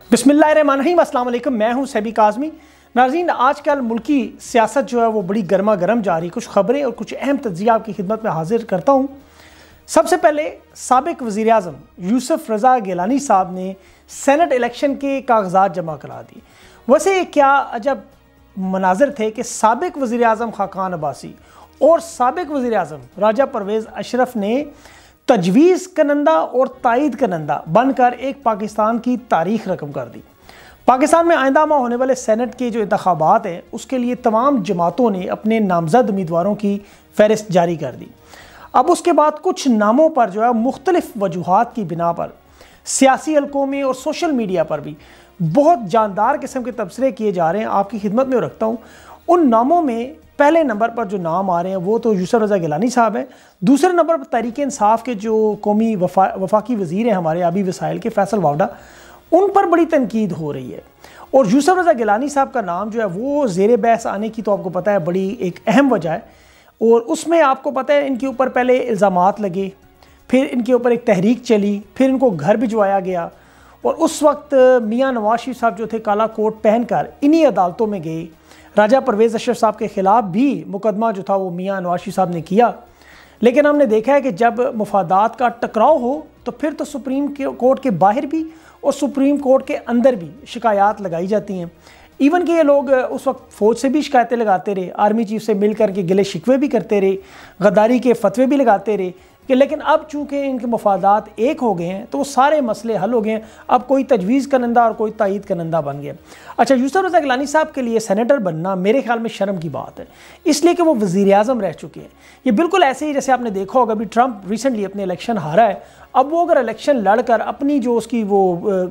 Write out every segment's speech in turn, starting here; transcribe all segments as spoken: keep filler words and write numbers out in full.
बिस्मिल्लाहिर्रहमानिर्रहीम, अस्सलाम वालेकुम। मैं हूं सैबी काज़मी। नाज़रीन, आजकल मुल्की सियासत जो है वो बड़ी गर्मा गर्म जा रही। कुछ ख़बरें और कुछ अहम तज्ज़िया आपकी खिदमत में हाजिर करता हूं। सबसे पहले साबिक़ वज़ीर आज़म यूसुफ़ रज़ा गिलानी साहब ने सेनेट इलेक्शन के कागज़ात जमा करा दिए। वैसे क्या अजब मनाज़र थे कि साबिक़ वज़ीर आज़म खाकान अब्बासी और साबिक़ वज़ीर आज़म राजा परवेज़ अशरफ ने तजवीज़ कनंदा और तायद कनंदा बनकर एक पाकिस्तान की तारीख़ रकम कर दी। पाकिस्तान में आइंदा माह होने वाले सेनेट के जो इंतखाबात हैं उसके लिए तमाम जमातों ने अपने नामज़द उम्मीदवारों की फ़हरिस्त जारी कर दी। अब उसके बाद कुछ नामों पर जो है मुख्तलिफ़ वजूहात की बिना पर सियासी हलकों में और सोशल मीडिया पर भी बहुत जानदार किस्म के तबसरे किए जा रहे हैं। आपकी खिदमत में रखता हूँ। उन नामों में पहले नंबर पर जो नाम आ रहे हैं वो तो यूसुफ़ रज़ा गिलानी साहब हैं। दूसरे नंबर पर तहरीक इंसाफ के जो कौमी वफा वफाकी वज़ीर हैं हमारे आबी वसाइल के फैसल वावडा, उन पर बड़ी तनकीद हो रही है। और यूसुफ़ रज़ा गिलानी साहब का नाम जो है वो ज़ेर बहस आने की तो आपको पता है बड़ी एक अहम वजह है। और उसमें आपको पता है इनके ऊपर पहले इल्ज़ामात लगे, फिर इनके ऊपर एक तहरीक चली, फिर इनको घर भिजवाया गया। और उस वक्त मियाँ नवाज शरीफ साहब जो थे काला कोट पहन कर इन्हीं अदालतों में गए। राजा परवेज़ अशरफ साहब के ख़िलाफ़ भी मुकदमा जो था वो मियाँ नवाज शरीफ साहब ने किया। लेकिन हमने देखा है कि जब मुफादात का टकराव हो तो फिर तो सुप्रीम कोर्ट के बाहर भी और सुप्रीम कोर्ट के अंदर भी शिकायत लगाई जाती हैं। इवन कि ये लोग उस वक्त फ़ौज से भी शिकायतें लगाते रहे, आर्मी चीफ से मिल कर के गिले शिकवे भी करते रहे, गद्दारी के फतवे भी लगाते रहे कि लेकिन अब चूँकि इनके मफादात एक हो गए हैं तो वो सारे मसले हल हो गए हैं। अब कोई तजवीज़ कनंदा और कोई तायद कनंदा बन गया। अच्छा, यूसुफ़ रज़ा गिलानी साहब के लिए सेनेटर बनना मेरे ख्याल में शर्म की बात है, इसलिए कि वो वज़ीर आज़म रह चुके हैं। ये बिल्कुल ऐसे ही जैसे आपने देखा होगा अभी ट्रंप रिसेंटली अपने इलेक्शन हारा है। अब वो अगर इलेक्शन लड़कर अपनी जो उसकी वो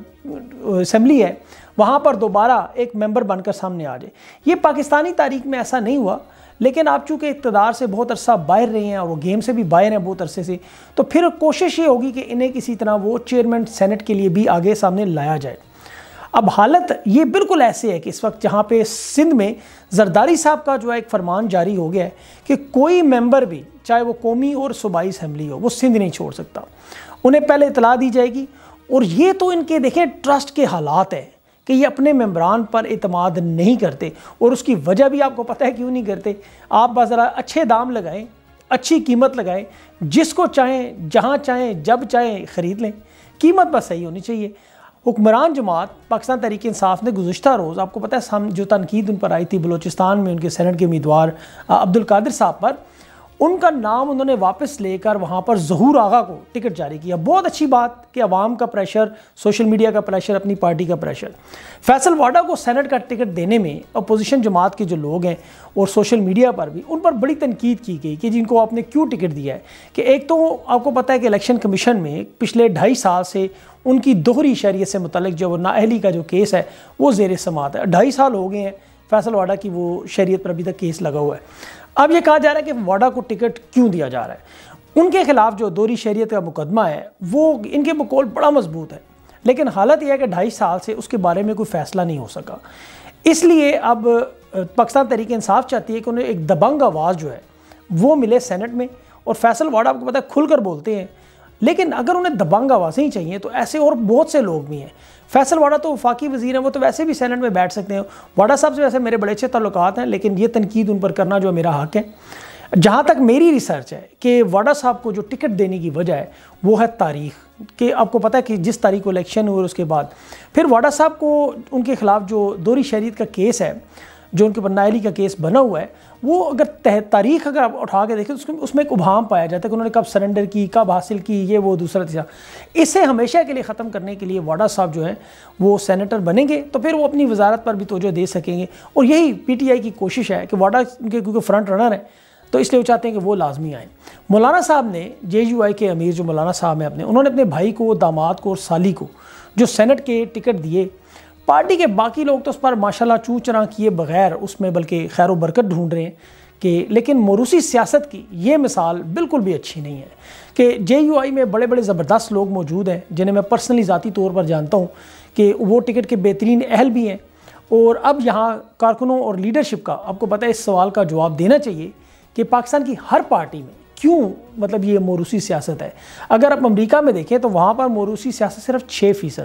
असम्बली है वहाँ पर दोबारा एक मेंबर बनकर सामने आ जाए, ये पाकिस्तानी तारीख में ऐसा नहीं हुआ। लेकिन आप चूँकि इक़्तिदार से बहुत अरसा बाहर रहे हैं और वो गेम से भी बाहर हैं बहुत अरसे से, तो फिर कोशिश ये होगी कि इन्हें किसी तरह वो चेयरमैन सेनेट के लिए भी आगे सामने लाया जाए। अब हालत ये बिल्कुल ऐसे है कि इस वक्त जहाँ पे सिंध में जरदारी साहब का जो है एक फरमान जारी हो गया है कि कोई मेंबर भी चाहे वो कौमी और सूबाई असम्बली हो वो सिंध नहीं छोड़ सकता, उन्हें पहले इतला दी जाएगी। और ये तो इनके देखें ट्रस्ट के हालात है कि ये अपने मेंबरान पर एतमाद नहीं करते। और उसकी वजह भी आपको पता है क्यों नहीं करते। आप बस ज़रा अच्छे दाम लगाएं, अच्छी कीमत लगाएं, जिसको चाहें जहां चाहें जब चाहें ख़रीद लें, कीमत बस सही होनी चाहिए। हुक्मरान जमात पाकिस्तान तहरीक इंसाफ ने गुज़श्ता रोज़ आपको पता है हम जो तनकीद उन पर आई थी बलोचिस्तान में उनके सेनेट के उम्मीदवार अब्दुल कादिर साहब पर, उनका नाम उन्होंने वापस लेकर वहाँ पर ज़हूर आगा को टिकट जारी किया। बहुत अच्छी बात कि अवाम का प्रेशर, सोशल मीडिया का प्रेशर, अपनी पार्टी का प्रेशर। फैसल वाडा को सेनेट का टिकट देने में अपोजिशन जमात के जो लोग हैं और सोशल मीडिया पर भी उन पर बड़ी तनकीद की गई कि जिनको आपने क्यों टिकट दिया है। कि एक तो आपको पता है कि इलेक्शन कमीशन में पिछले ढाई साल से उनकी दोहरी शरीयत से मुतल्लिक जो नाअहली का जो केस है वो ज़ेर समात है। ढाई साल हो गए हैं फैसल वाडा की वो शरीयत पर अभी तक केस लगा हुआ है। अब ये कहा जा रहा है कि वाडा को टिकट क्यों दिया जा रहा है। उनके खिलाफ जो दोहरी शरीयत का मुकदमा है वो इनके बकौल बड़ा मजबूत है, लेकिन हालत यह है कि ढाई साल से उसके बारे में कोई फ़ैसला नहीं हो सका। इसलिए अब पाकिस्तान तहरीक इंसाफ चाहती है कि उन्हें एक दबंग आवाज़ जो है वो मिले सेनेट में। और फैसल वाडा आपको पता है खुलकर बोलते हैं, लेकिन अगर उन्हें दबंग आवाज़ें ही चाहिए तो ऐसे और बहुत से लोग भी हैं। फैसल वाडा तो वफाकी वज़ीर हैं, वो तो वैसे भी सेनेट में बैठ सकते हैं। वाडा साहब से वैसे मेरे बड़े अच्छे ताल्लुकात हैं, लेकिन ये तनकीद उन पर करना जो मेरा हक़ है। जहाँ तक मेरी रिसर्च है कि वाडा साहब को जो टिकट देने की वजह है वो है तारीख़। कि आपको पता है कि जिस तारीख को इलेक्शन हुए उसके बाद फिर वाडा साहब को उनके ख़िलाफ़ जो दोहरी शरीयत का केस है, जो उनके ऊपर नाअहली का केस बना हुआ है, वो अगर तह तारीख अगर आप उठा के देखें तो उसमें उसमें एक उभाम पाया जाता है कि उन्होंने कब सरेंडर की, कब हासिल की, ये वो दूसरा तीसरा। इसे हमेशा के लिए ख़त्म करने के लिए वाडा साहब जो है वो सेनेटर बनेंगे तो फिर वो अपनी वजारत पर भी तवज्जो दे सकेंगे। और यही पी टी आई की कोशिश है कि वाडा उनके क्योंकि फ्रंट रनर है तो इसलिए वो चाहते हैं कि वो लाजमी आएँ। मौलाना साहब ने जे यू आई के अमीर जो मौलाना साहब हैं अपने, उन्होंने अपने भाई को, दामाद को और साली को जो सेनेट के टिकट दिए। पार्टी के बाकी लोग तो उस पर माशाल्लाह चूँ चरां किए बगैर उसमें बल्कि खैर बरकत ढूंढ रहे हैं कि, लेकिन मोरूसी सियासत की ये मिसाल बिल्कुल भी अच्छी नहीं है कि जे यू आई में बड़े बड़े ज़बरदस्त लोग मौजूद हैं जिन्हें मैं पर्सनली ज़ाती तौर पर जानता हूँ कि वो टिकट के बेहतरीन अहल भी हैं। और अब यहाँ कारकुनों और लीडरशिप का आपको पता है इस सवाल का जवाब देना चाहिए कि पाकिस्तान की हर पार्टी में क्यों मतलब ये मोरूसी सियासत है। अगर आप अमेरिका में देखें तो वहाँ पर मोरूसी सियासत सिर्फ छः फ़ीसद है,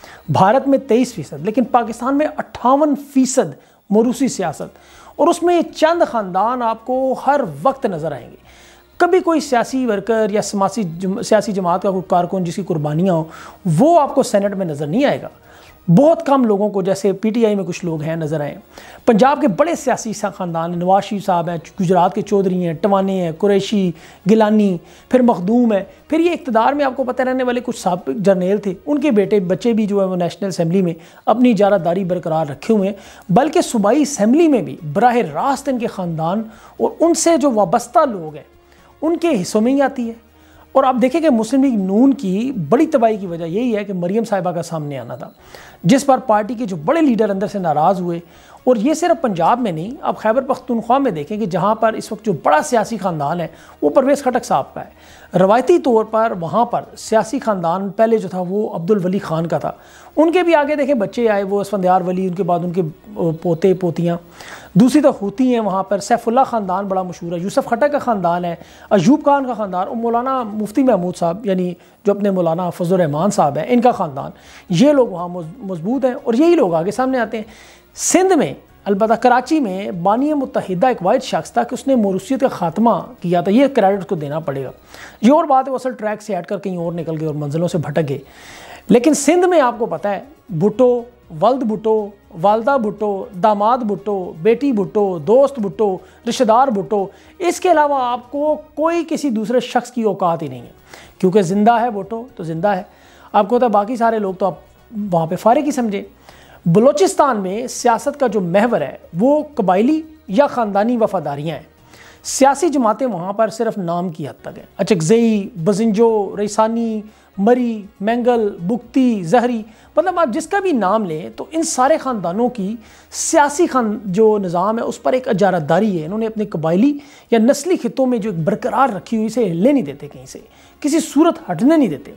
भारत में तेईस फीसद, लेकिन पाकिस्तान में अट्ठावन फीसद मोरूसी सियासत, और उसमें चंद ख़ानदान आपको हर वक्त नज़र आएंगे। कभी कोई सियासी वर्कर या समासी सियासी जमात का कोई कारकुन जिसकी कुर्बानियाँ हो, वो आपको सेनेट में नज़र नहीं आएगा। बहुत कम लोगों को, जैसे पीटीआई में कुछ लोग हैं, नज़र आए। पंजाब के बड़े सियासी ख़ानदान, नवाज शरीफ साहब हैं, गुजरात के चौधरी हैं, टवाने हैं, कुरैशी, गिलानी, फिर मखदूम है, फिर ये इक़्तिदार में आपको पता रहने वाले कुछ साबिक़ जर्नैल थे, उनके बेटे बच्चे भी जो है वो नेशनल असम्बली में अपनी इजारादारी बरकरार रखे हुए हैं। बल्कि सूबाई असम्बली में भी बराह रास्त इनके ख़ानदान और उनसे जो वाबस्ता लोग हैं उनके हिस्सों में ही आती है। और आप देखें कि मुस्लिम लीग नून की बड़ी तबाही की वजह यही है कि मरियम साहिबा का सामने आना था, जिस पर पार्टी के जो बड़े लीडर अंदर से नाराज़ हुए। और ये सिर्फ पंजाब में नहीं, आप खैबर पख्तूनख्वा में देखें कि जहाँ पर इस वक्त जो बड़ा सियासी ख़ानदान है वो परवेज़ खटक साहब का है। रवायती तौर पर वहाँ पर सियासी ख़ानदान पहले जो था वो अब्दुल वली ख़ान का था, उनके भी आगे देखें बच्चे आए, वो असफंदयार वली, उनके बाद उनके पोते पोतियाँ। दूसरी तो होती हैं वहाँ पर सैफुल्ला ख़ानदान बड़ा मशहूर है, यूसुफ खटक का ख़ानदान है, अयूब खान का ख़ानदान, और मौलाना मुफ्ती महमूद साहब यानी जो अपने मौलाना फजल रहमान साहब हैं, इनका ख़ानदान। ये लोग वहाँ मजबूत हैं और यही लोग आगे सामने आते हैं। सिंध में, अलबत्ता कराची में बानी मुत्तहिदा एक वाहिद शख्स था कि उसने मोरूसियत का खात्मा किया था, ये क्रेडिट उसको देना पड़ेगा। ये और बात है वो असल ट्रैक से हट कर कहीं और निकल गए और मंजिलों से भटक गए। लेकिन सिंध में आपको पता है भुट्टो, वल्द भुट्टो, वालदा भुट्टो, दामाद भुट्टो, बेटी भुट्टो, दोस्त भुट्टो, रिश्तेदार भुट्टो, इसके अलावा आपको कोई किसी दूसरे शख्स की औकात ही नहीं है, क्योंकि ज़िंदा है भुट्टो तो ज़िंदा है। आपको होता है बाकी सारे लोग तो आप वहाँ पे फारिग ही समझे। बलूचिस्तान में सियासत का जो महवर है वो कबायली या ख़ानदानी वफादारियाँ हैं। सियासी जमातें वहाँ पर सिर्फ नाम की हद तक हैं। अचकज़ई, बजिंजो, रईसानी, मरी, मैंगल, बुख्ती, जहरी, मतलब आप जिसका भी नाम लें तो इन सारे ख़ानदानों की सियासी खान जो निज़ाम है उस पर एक अजारतदारी है। इन्होंने अपने कबायली या नस्ली खितों में जो एक बरकरार रखी हुई इसे हिलने नहीं देते, कहीं से किसी सूरत हटने नहीं देते।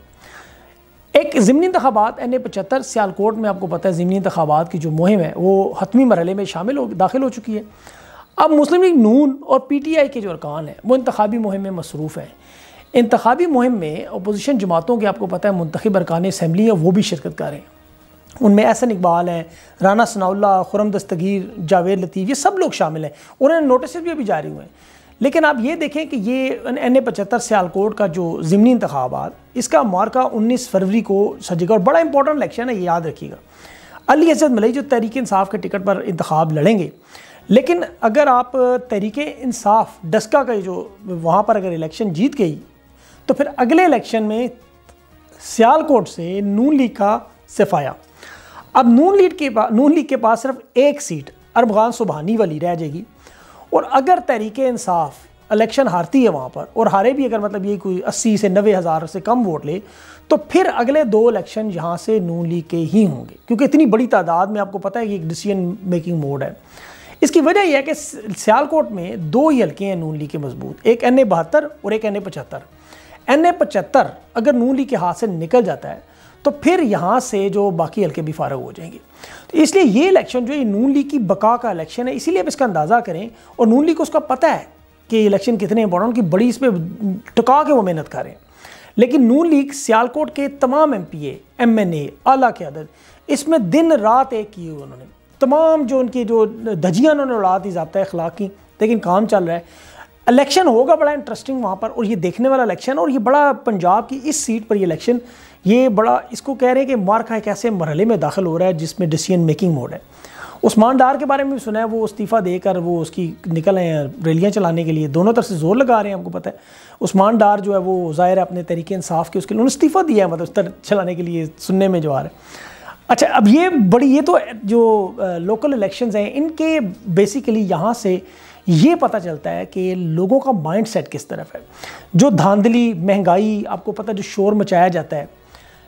एक ज़िमनी इंतखाबात एन ए पचहत्तर सियालकोट में आपको पता है ज़िमनी इंतखाबात की जो मुहिम है वो हतमी मरहले में शामिल हो दाखिल हो चुकी है। अब मुस्लिम लीग नून और पी टी आई के जो अरकान हैं वो इंतखाबी मुहिम में मसरूफ़ हैं। इंतखाबी मुहिम में अपोजिशन जमातों के आपको पता है मुंतखब अरकान असम्बली है वो भी शिरकत कर रहे हैं। उनमें एहसन इकबाल हैं, राना सनाउल्लाह, खुरम दस्तगीर, जावेद लतीफ़, ये सब लोग शामिल हैं। उन्होंने नोटिस भी अभी जारी हुए हैं। लेकिन आप ये देखें कि ये एन ए पचहत्तर सियालकोट का जो ज़िमनी इंतखाबात, इसका मार्का उन्नीस फरवरी को सजेगा और बड़ा इंपॉर्टेंट इलेक्शन है, ये याद रखिएगा। अली अज़द मलई जो तहरीक इंसाफ के टिकट पर इंतखाब लड़ेंगे, लेकिन अगर आप तहरीक इंसाफ डस्का का जो वहाँ पर अगर इलेक्शन जीत गई तो फिर अगले इलेक्शन में सियालकोट से नून लीग का सफाया। अब नून लीग के पास नून लीग के पास सिर्फ एक सीट अरबगान सुबहानी वाली रह जाएगी, और अगर तहरीक इंसाफ इलेक्शन हारती है वहाँ पर, और हारे भी अगर मतलब ये कोई अस्सी से नब्बे हज़ार से कम वोट ले, तो फिर अगले दो इलेक्शन यहाँ से नून लीग के ही होंगे, क्योंकि इतनी बड़ी तादाद में आपको पता है कि एक डिसीजन मेकिंग मोड है। इसकी वजह यह है कि सियालकोट में दो ही हल्के हैं नून लीग के मजबूत, एक एन ए बहत्तर और एक एन ए पचहत्तर। एन ए पचहत्तर अगर नून लीग के हाथ से निकल जाता है तो फिर यहाँ से जो बाकी हल्के भी फारग हो जाएंगे। तो इसलिए ये इलेक्शन जो है नून लीग की बका का इलेक्शन है, इसीलिए आप इसका अंदाज़ा करें। और नून लीग को उसका पता है कि इलेक्शन कितने इंपॉर्टेंट, उनकी बड़ी इस पर टुका के वो मेहनत करें। लेकिन नून लीग सियालकोट के तमाम M P A, M N A, आला क़यादत इसमें दिन रात एक किए हुए उन्होंने, तमाम जो उनकी जो धजियाँ उन्होंने उड़ा दी ज़ाब्ता इख़्लाक़ की, लेकिन काम चल रहा है। इलेक्शन होगा बड़ा इंटरेस्टिंग वहाँ पर, और ये देखने वाला इलेक्शन, और ये बड़ा पंजाब की इस सीट पर ये इलेक्शन, ये बड़ा इसको कह रहे हैं कि मार्का एक ऐसे मरहले में दाखिल हो रहा है जिसमें डिसीजन मेकिंग मोड है। उस्मान डार के बारे में भी सुना है, वो इस्तीफ़ा देकर वो उसकी निकल आए हैं रैलियाँ चलाने के लिए, दोनों तरफ से जोर लगा रहे हैं। आपको पता है उस्मान डार जो है वो ज़ाहिर है अपने तरीके इंसाफ के उसके लिए उन्होंने इस्तीफ़ा दिया है, मतलब उस तरह चलाने के लिए, सुनने में जो आ रहा है। अच्छा, अब ये बड़ी ये तो जो लोकल इलेक्शंस हैं इनके बेसिकली यहाँ से ये पता चलता है कि लोगों का माइंड सेट किस तरफ है। जो धांधली, महंगाई, आपको पता है जो शोर मचाया जाता है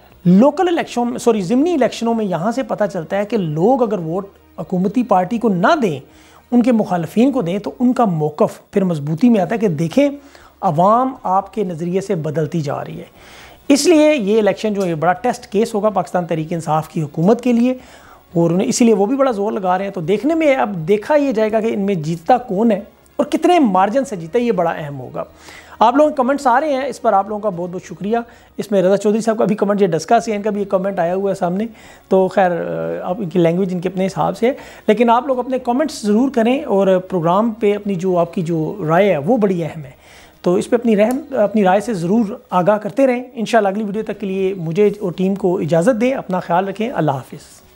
लोकल इलेक्शन सॉरी ज़िमनी इलेक्शनों में, यहाँ से पता चलता है कि लोग अगर वोट हुकूमती पार्टी को ना दें, उनके मुखालफिन को दें, तो उनका मौक़िफ़ फिर मजबूती में आता है कि देखें अवाम आपके नज़रिए से बदलती जा रही है। इसलिए ये इलेक्शन जो है बड़ा टेस्ट केस होगा पाकिस्तान तहरीक इंसाफ की हुकूमत के लिए, और उन्हें इसीलिए वो भी बड़ा जोर लगा रहे हैं। तो देखने में अब देखा ये जाएगा कि इनमें जीतता कौन है और कितने मार्जिन से जीता, ये बड़ा अहम होगा। आप लोगों के कमेंट्स आ रहे हैं, इस पर आप लोगों का बहुत बहुत शुक्रिया। इसमें रज़ा चौधरी साहब का भी कमेंट, ये डस्का से इनका भी एक कमेंट आया हुआ है सामने, तो खैर अब इनकी लैंग्वेज इनके अपने हिसाब से है, लेकिन आप लोग अपने कमेंट्स ज़रूर करें और प्रोग्राम पे अपनी जो आपकी जो राय है वो बड़ी अहम है, तो इस पर अपनी रहम अपनी राय से ज़रूर आगाह करते रहें। इंशाल्लाह अगली वीडियो तक के लिए मुझे और टीम को इजाज़त दें, अपना ख्याल रखें, अल्लाह हाफ़िज़।